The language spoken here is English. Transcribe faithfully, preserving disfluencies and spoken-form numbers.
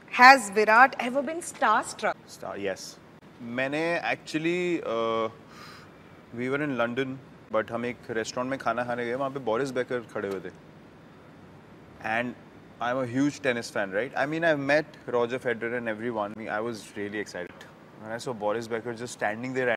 Has Virat ever been starstruck? Star, yes. मैंने actually uh, we were in London, but हम एक restaurant में खाना खाने गए, वहाँ पे Boris Becker खड़े हुए थे. And I'm a huge tennis fan, right? I mean, I've met Roger Federer and everyone. I was really excited when I saw Boris Becker just standing there.